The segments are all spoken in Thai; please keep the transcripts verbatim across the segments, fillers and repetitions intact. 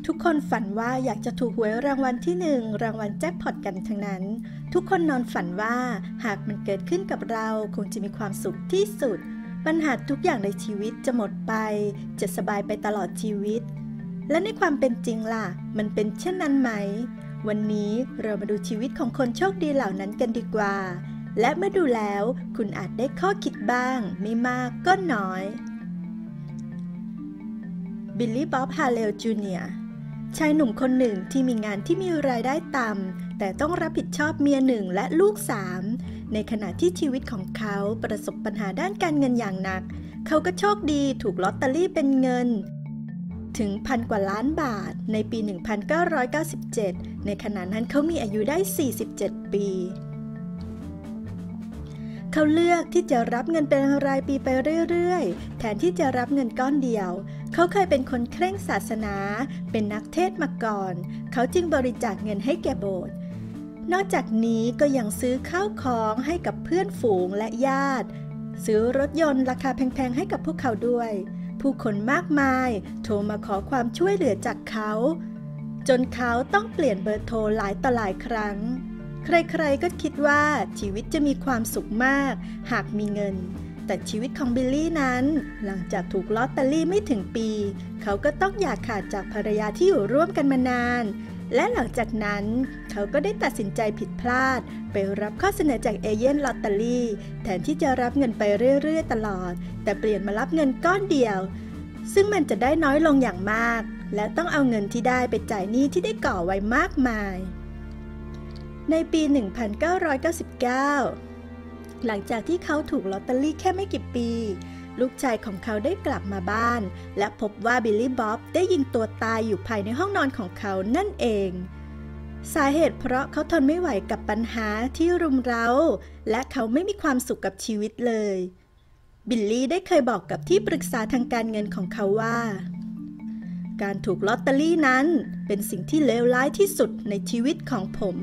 ทุกคนฝันว่าอยากจะถูกหวยรางวัลที่หนึ่งรางวัลแจ็คพอตกันทั้งนั้นทุกคนนอนฝันว่าหากมันเกิดขึ้นกับเราคงจะมีความสุขที่สุดปัญหาทุกอย่างในชีวิตจะหมดไปจะสบายไปตลอดชีวิตและในความเป็นจริงล่ะมันเป็นเช่นนั้นไหมวันนี้เรามาดูชีวิตของคนโชคดีเหล่านั้นกันดีกว่าและเมื่อดูแล้วคุณอาจได้ข้อคิดบ้างไม่มากก็น้อยบิลลี่บ๊อบฮาเลลจูเนียร์ชายหนุ่มคนหนึ่งที่มีงานที่มีรายได้ต่ำแต่ต้องรับผิดชอบเมียหนึ่งและลูกสามในขณะที่ชีวิตของเขาประสบปัญหาด้านการเงินอย่างหนักเขาก็โชคดีถูกลอตเตอรี่เป็นเงินถึงพันกว่าล้านบาทในปี หนึ่งพันเก้าร้อยเก้าสิบเจ็ด ในขณะนั้นเขามีอายุได้ สี่สิบเจ็ด ปีเขาเลือกที่จะรับเงินเป็นรายปีไปเรื่อยๆแทนที่จะรับเงินก้อนเดียวเขาเคยเป็นคนเคร่งศาสนาเป็นนักเทศน์มาก่อนเขาจึงบริจาคเงินให้แก่โบสถ์นอกจากนี้ก็ยังซื้อข้าวของให้กับเพื่อนฝูงและญาติซื้อรถยนต์ราคาแพงๆให้กับพวกเขาด้วยผู้คนมากมายโทรมาขอความช่วยเหลือจากเขาจนเขาต้องเปลี่ยนเบอร์โทรหลายต่อหลายครั้งใครๆก็คิดว่าชีวิตจะมีความสุขมากหากมีเงินแต่ชีวิตของบิลลี่นั้นหลังจากถูกลอตเตอรี่ไม่ถึงปีเขาก็ต้องอย่าขาดจากภรรยาที่อยู่ร่วมกันมานานและหลังจากนั้นเขาก็ได้ตัดสินใจผิดพลาดไปรับข้อเสนอจากเอเย่นลอตเตอรี่แทนที่จะรับเงินไปเรื่อยๆตลอดแต่เปลี่ยนมารับเงินก้อนเดียวซึ่งมันจะได้น้อยลงอย่างมากและต้องเอาเงินที่ได้ไปจ่ายหนี้ที่ได้ก่อไว้มากมายในปี หนึ่งพันเก้าร้อยเก้าสิบเก้า หลังจากที่เขาถูกลอตเตอรี่แค่ไม่กี่ปีลูกชายของเขาได้กลับมาบ้านและพบว่าบิลลี่บ๊อบได้ยิงตัวตายอยู่ภายในห้องนอนของเขานั่นเองสาเหตุเพราะเขาทนไม่ไหวกับปัญหาที่รุมเร้าและเขาไม่มีความสุขกับชีวิตเลยบิลลี่ได้เคยบอกกับที่ปรึกษาทางการเงินของเขาว่าการถูกลอตเตอรี่นั้นเป็นสิ่งที่เลวร้ายที่สุดในชีวิตของผม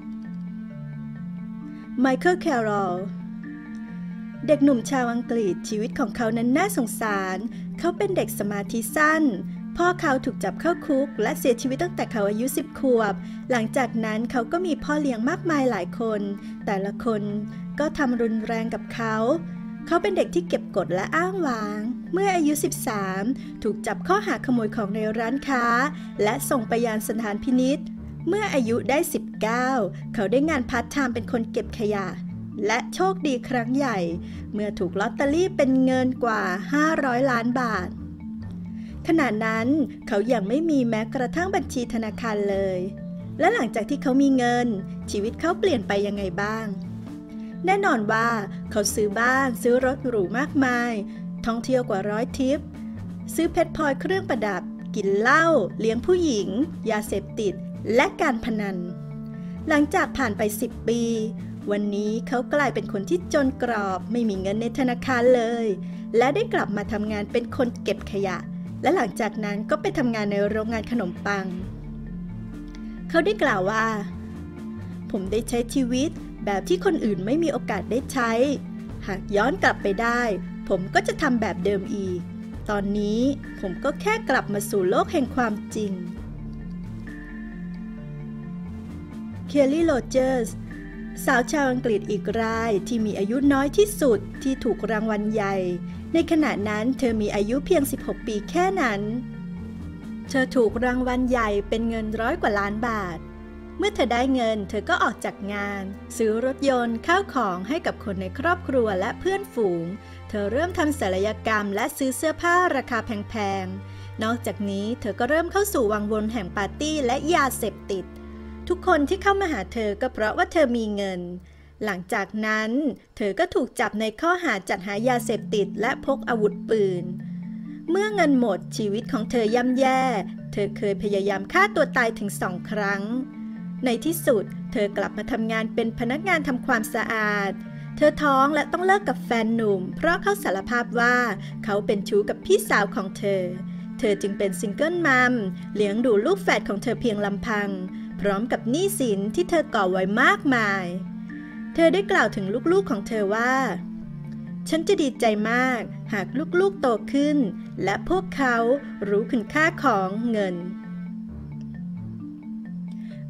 ไมเคิล แคโรลเด็กหนุ่มชาวอังกฤษชีวิตของเขานั้นน่าสงสารเขาเป็นเด็กสมาธิสั้นพ่อเขาถูกจับเข้าคุกและเสียชีวิตตั้งแต่เขาอายุสิบขวบหลังจากนั้นเขาก็มีพ่อเลี้ยงมากมายหลายคนแต่ละคนก็ทำรุนแรงกับเขาเขาเป็นเด็กที่เก็บกดและอ้างว้างเมื่ออายุสิบสามถูกจับข้อหาขโมยของในร้านค้าและส่งไปยังสถานพินิจเมื่ออายุได้สิบเก้าเขาได้งานพาร์ทไทม์เป็นคนเก็บขยะและโชคดีครั้งใหญ่เมื่อถูกลอตเตอรี่เป็นเงินกว่าห้าร้อยล้านบาทขณะนั้นเขายังไม่มีแม้กระทั่งบัญชีธนาคารเลยและหลังจากที่เขามีเงินชีวิตเขาเปลี่ยนไปยังไงบ้างแน่นอนว่าเขาซื้อบ้านซื้อรถหรูมากมายท่องเที่ยวกว่าร้อยทริปซื้อเพชรพลอยเครื่องประดับกินเหล้าเลี้ยงผู้หญิงยาเสพติดและการพนันหลังจากผ่านไปสิบปีวันนี้เขากลายเป็นคนที่จนกรอบไม่มีเงินในธนาคารเลยและได้กลับมาทำงานเป็นคนเก็บขยะและหลังจากนั้นก็ไปทำงานในโรงงานขนมปังเขาได้กล่าวว่าผมได้ใช้ชีวิตแบบที่คนอื่นไม่มีโอกาสได้ใช้หากย้อนกลับไปได้ผมก็จะทำแบบเดิมอีกตอนนี้ผมก็แค่กลับมาสู่โลกแห่งความจริงเคลลี่ โรเจอร์สสาวชาวอังกฤษอีกรายที่มีอายุน้อยที่สุดที่ถูกรางวัลใหญ่ในขณะนั้นเธอมีอายุเพียงสิบหกปีแค่นั้นเธอถูกรางวัลใหญ่เป็นเงินร้อยกว่าล้านบาทเมื่อเธอได้เงินเธอก็ออกจากงานซื้อรถยนต์ข้าวของให้กับคนในครอบครัวและเพื่อนฝูงเธอเริ่มทำศัลยกรรมและซื้อเสื้อผ้าราคาแพงๆนอกจากนี้เธอก็เริ่มเข้าสู่วังวนแห่งปาร์ตี้และยาเสพติดทุกคนที่เข้ามาหาเธอก็เพราะว่าเธอมีเงินหลังจากนั้นเธอก็ถูกจับในข้อหาจัดหายาเสพติดและพกอาวุธปืนเมื่อเงินหมดชีวิตของเธอย่ำแย่เธอเคยพยายามฆ่าตัวตายถึงสองครั้งในที่สุดเธอกลับมาทำงานเป็นพนักงานทำความสะอาดเธอท้องและต้องเลิกกับแฟนหนุ่มเพราะเขาสารภาพว่าเขาเป็นชู้กับพี่สาวของเธอเธอจึงเป็นซิงเกิลมัมเลี้ยงดูลูกแฝดของเธอเพียงลำพังพร้อมกับหนี้สินที่เธอก่อไว้มากมายเธอได้กล่าวถึงลูกๆของเธอว่าฉันจะดีใจมากหากลูกๆโตขึ้นและพวกเขารู้คุณค่าของเงิน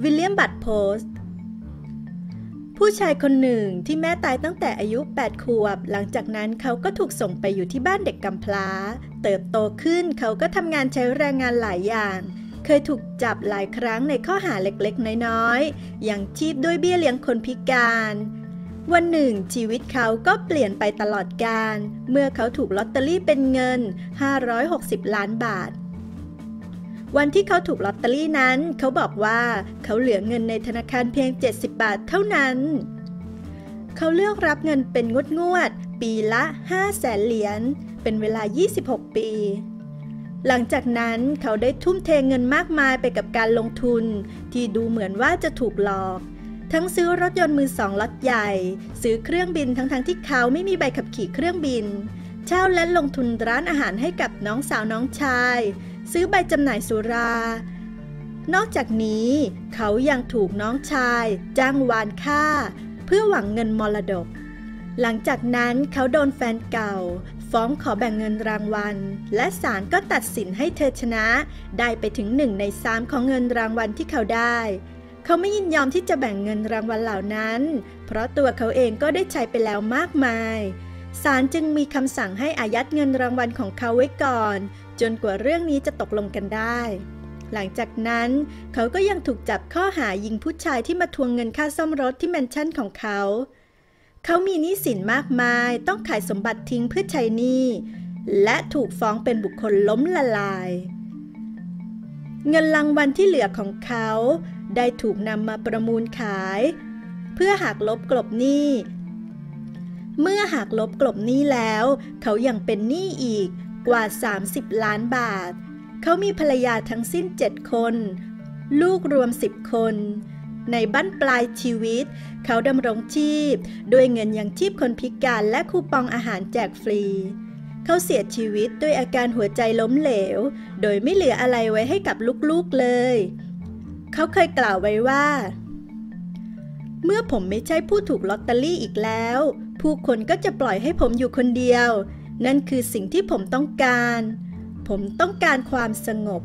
วิลเลียมบัตโพสต์ผู้ชายคนหนึ่งที่แม่ตายตั้งแต่อายุแปดขวบหลังจากนั้นเขาก็ถูกส่งไปอยู่ที่บ้านเด็กกำพร้าเติบโตขึ้นเขาก็ทำงานใช้แรงงานหลายอย่างเคยถูกจับหลายครั้งในข้อหาเล็กๆน้อยๆอย่างชีพด้วยเบี้ยเลี้ยงคนพิการวันหนึ่งชีวิตเขาก็เปลี่ยนไปตลอดกาลเมื่อเขาถูกลอตเตอรี่เป็นเงินห้าร้อยหกสิบล้านบาทวันที่เขาถูกลอตเตอรี่นั้นเขาบอกว่าเขาเหลือเงินในธนาคารเพียงเจ็ดสิบบาทเท่านั้นเขาเลือกรับเงินเป็นงวดๆปีละห้าแสนเหรียญเป็นเวลายี่สิบหกปีหลังจากนั้นเขาได้ทุ่มเทเงินมากมายไปกับการลงทุนที่ดูเหมือนว่าจะถูกหลอกทั้งซื้อรถยนต์มือสองล็อตใหญ่ซื้อเครื่องบินทั้งๆที่เขาไม่มีใบขับขี่เครื่องบินเช่าและลงทุนร้านอาหารให้กับน้องสาวน้องชายซื้อใบจำหน่ายสุรานอกจากนี้เขายังถูกน้องชายจ้างวานฆ่าเพื่อหวังเงินมรดกหลังจากนั้นเขาโดนแฟนเก่าฟ้องขอแบ่งเงินรางวัลและศาลก็ตัดสินให้เธอชนะได้ไปถึงหนึ่งในสามของเงินรางวัลที่เขาได้เขาไม่ยินยอมที่จะแบ่งเงินรางวัลเหล่านั้นเพราะตัวเขาเองก็ได้ใช้ไปแล้วมากมายศาลจึงมีคำสั่งให้อายัดเงินรางวัลของเขาไว้ก่อนจนกว่าเรื่องนี้จะตกลงกันได้หลังจากนั้นเขาก็ยังถูกจับข้อหายิงผู้ชายที่มาทวงเงินค่าซ่อมรถที่แมนชั่นของเขาเขามีหนี้สินมากมายต้องขายสมบัติทิ้งเพื่อใช้หนี้และถูกฟ้องเป็นบุคคลล้มละลายเงินรางวัลที่เหลือของเขาได้ถูกนำมาประมูลขายเพื่อหักลบกลบหนี้เมื่อหักลบกลบหนี้แล้วเขายังเป็นหนี้อีกกว่าสามสิบล้านบาทเขามีภรรยาทั้งสิ้นเจ็ดคนลูกรวมสิบคนในบั้นปลายชีวิตเขาดำรงชีพด้วยเงินยังชีพคนพิการและคูปองอาหารแจกฟรีเขาเสียชีวิตด้วยอาการหัวใจล้มเหลวโดยไม่เหลืออะไรไว้ให้กับลูกๆเลยเขาเคยกล่าวไว้ว่าเมื่อผมไม่ใช่ผู้ถูกลอตเตอรี่อีกแล้วผู้คนก็จะปล่อยให้ผมอยู่คนเดียวนั่นคือสิ่งที่ผมต้องการผมต้องการความสงบ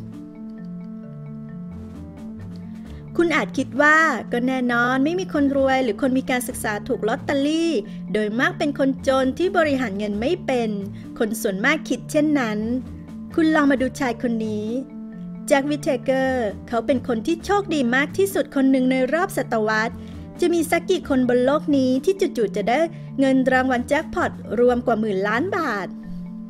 คุณอาจคิดว่าก็แน่นอนไม่มีคนรวยหรือคนมีการศึกษาถูกลอตเตอรี่โดยมากเป็นคนจนที่บริหารเงินไม่เป็นคนส่วนมากคิดเช่นนั้นคุณลองมาดูชายคนนี้แจ็ควิทเทเกอร์เขาเป็นคนที่โชคดีมากที่สุดคนหนึ่งในรอบศตวรรษจะมีสักกี่คนบนโลกนี้ที่จู่ๆจะได้เงินรางวัลแจ็คพอตรวมกว่าหมื่นล้านบาท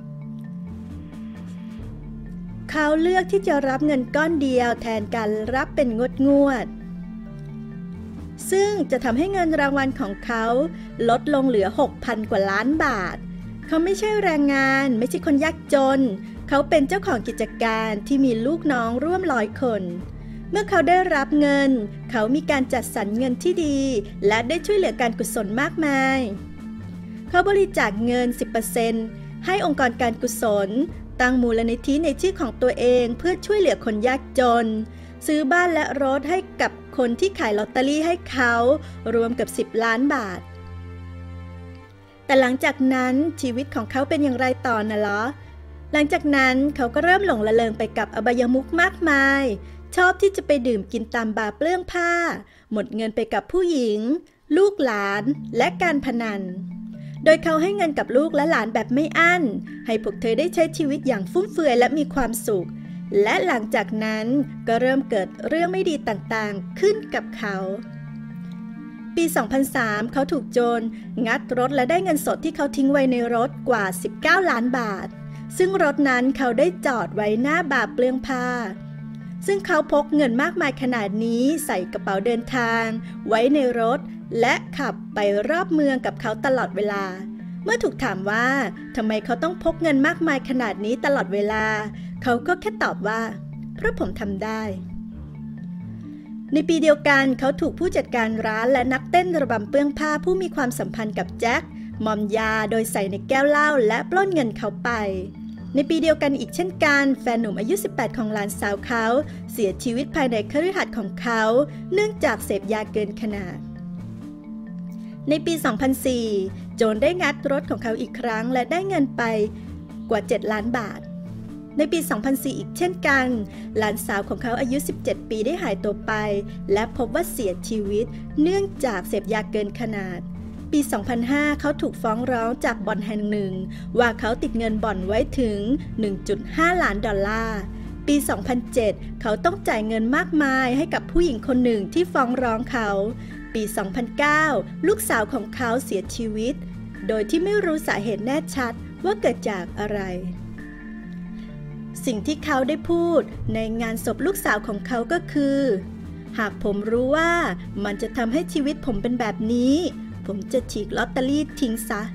เขาเลือกที่จะรับเงินก้อนเดียวแทนการรับเป็นงวดงวดซึ่งจะทำให้เงินรางวัลของเขาลดลงเหลือ หกพัน กว่าล้านบาทเขาไม่ใช่แรงงานไม่ใช่คนยากจนเขาเป็นเจ้าของกิจการที่มีลูกน้องร่วมร้อยคนเมื่อเขาได้รับเงินเขามีการจัดสรรเงินที่ดีและได้ช่วยเหลือการกุศลมากมายเขาบริจาคเงิน สิบเปอร์เซ็นต์ ให้องค์กรการกุศลตั้งมูลนิธิในชื่อของตัวเองเพื่อช่วยเหลือคนยากจนซื้อบ้านและรถให้กับคนที่ขายลอตเตอรี่ให้เขารวมกับสิบล้านบาทแต่หลังจากนั้นชีวิตของเขาเป็นอย่างไรต่อนะเหรอหลังจากนั้นเขาก็เริ่มหลงระเริงไปกับอบายมุขมากมายชอบที่จะไปดื่มกินตามบาร์เปลื้องผ้าหมดเงินไปกับผู้หญิงลูกหลานและการพนันโดยเขาให้เงินกับลูกและหลานแบบไม่อั้นให้พวกเธอได้ใช้ชีวิตอย่างฟุ่มเฟือยและมีความสุขและหลังจากนั้นก็เริ่มเกิดเรื่องไม่ดีต่างๆขึ้นกับเขาปี สองพันสาม เขาถูกโจรงัดรถและได้เงินสดที่เขาทิ้งไว้ในรถกว่าสิบเก้าล้านบาทซึ่งรถนั้นเขาได้จอดไว้หน้าบาร์เปลื้องผ้าซึ่งเขาพกเงินมากมายขนาดนี้ใส่กระเป๋าเดินทางไว้ในรถและขับไปรอบเมืองกับเขาตลอดเวลาเมื่อถูกถามว่าทำไมเขาต้องพกเงินมากมายขนาดนี้ตลอดเวลาเขาก็แค่ตอบว่าเพราะผมทำได้ในปีเดียวกันเขาถูกผู้จัดการร้านและนักเต้นระบำเปลื้องผ้าผู้มีความสัมพันธ์กับแจ็คมอมยาโดยใส่ในแก้วเหล้าและปล้นเงินเขาไปในปีเดียวกันอีกเช่นกันแฟนหนุ่มอายุสิบแปดของหลานสาวเขาเสียชีวิตภายในคฤหาสน์ของเขาเนื่องจากเสพยาเกินขนาดในปี สองพันสี่ โจรได้งัดรถของเขาอีกครั้งและได้เงินไปกว่าเจ็ดล้านบาทในปี สองพันสี่ อีกเช่นกัน หลานสาวของเขาอายุ สิบเจ็ด ปีได้หายตัวไปและพบว่าเสียชีวิตเนื่องจากเสพยาเกินขนาดปี สองพันห้า เขาถูกฟ้องร้องจากบ่อนแห่งหนึ่งว่าเขาติดเงินบ่อนไว้ถึง หนึ่งจุดห้า ล้านดอลลาร์ปี สองพันเจ็ด เขาต้องจ่ายเงินมากมายให้กับผู้หญิงคนหนึ่งที่ฟ้องร้องเขาปี สองพันเก้า ลูกสาวของเขาเสียชีวิตโดยที่ไม่รู้สาเหตุแน่ชัดว่าเกิดจากอะไรสิ่งที่เขาได้พูดในงานศพลูกสาวของเขาก็คือหากผมรู้ว่ามันจะทำให้ชีวิตผมเป็นแบบนี้ผมจะฉีกลอตเตอรี่ทิ้งซะ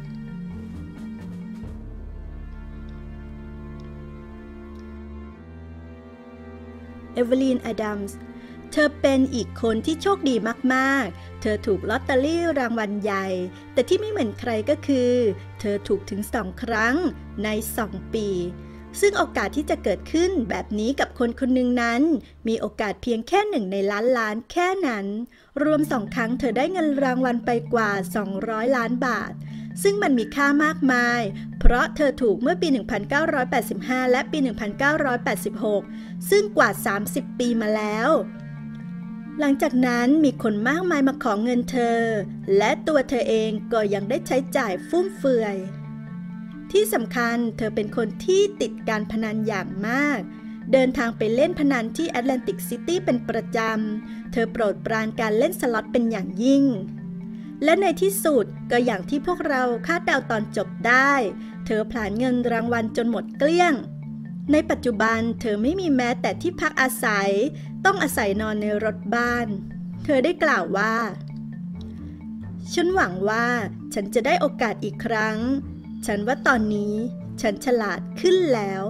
เอเวอรีน อดัมส์เธอเป็นอีกคนที่โชคดีมากๆเธอถูกลอตเตอรี่รางวัลใหญ่แต่ที่ไม่เหมือนใครก็คือเธอถูกถึงสองครั้งในสองปีซึ่งโอกาสที่จะเกิดขึ้นแบบนี้กับคนคนหนึ่งนั้นมีโอกาสเพียงแค่หนึ่งในล้านล้านแค่นั้นรวมสองครั้งเธอได้เงินรางวัลไปกว่าสองร้อยล้านบาทซึ่งมันมีค่ามากมายเพราะเธอถูกเมื่อปี หนึ่งพันเก้าร้อยแปดสิบห้า และปี หนึ่งพันเก้าร้อยแปดสิบหก ซึ่งกว่า สามสิบ ปีมาแล้วหลังจากนั้นมีคนมากมายมาขอเงินเธอและตัวเธอเองก็ยังได้ใช้จ่ายฟุ่มเฟือยที่สำคัญเธอเป็นคนที่ติดการพนันอย่างมากเดินทางไปเล่นพนันที่แอตแลนติกซิตี้เป็นประจำเธอโปรดปรานการเล่นสล็อตเป็นอย่างยิ่งและในที่สุดก็อย่างที่พวกเราคาดเดาตอนจบได้เธอผลาญเงินรางวัลจนหมดเกลี้ยงในปัจจุบันเธอไม่มีแม้แต่ที่พักอาศัยต้องอาศัยนอนในรถบ้านเธอได้กล่าวว่าฉันหวังว่าฉันจะได้โอกาสอีกครั้งฉันว่าตอนนี้ฉันฉลาดขึ้นแล้ว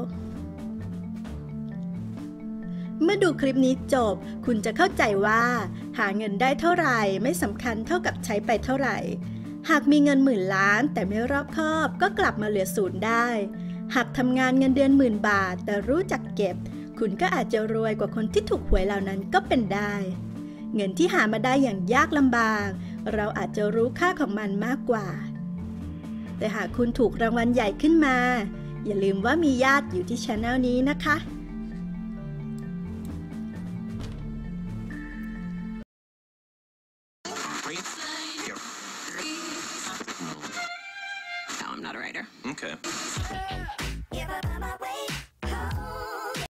เมื่อดูคลิปนี้จบคุณจะเข้าใจว่าหาเงินได้เท่าไหร่ไม่สำคัญเท่ากับใช้ไปเท่าไหร่หากมีเงินหมื่นล้านแต่ไม่รอบคอบก็กลับมาเหลือศูนย์ได้หากทำงานเงินเดือนหมื่นบาทแต่รู้จักเก็บคุณก็อาจจะรวยกว่าคนที่ถูกหวยเหล่านั้นก็เป็นได้เงินที่หามาได้อย่างยากลำบากเราอาจจะรู้ค่าของมันมากกว่าแต่หากคุณถูกรางวัลใหญ่ขึ้นมาอย่าลืมว่ามีญาติอยู่ที่ channel นี้นะคะ No, I'm not a writer. Okay.